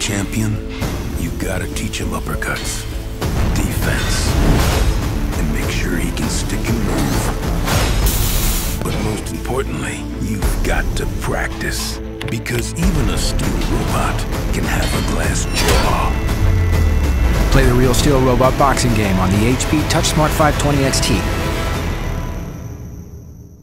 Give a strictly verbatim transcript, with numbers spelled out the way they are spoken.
champion, you gotta teach him uppercuts, defense, and make sure he can stick and move. But most importantly, you've got to practice, because even a steel robot can have a glass jaw. Play the Real Steel Robot boxing game on the H P TouchSmart five twenty X T.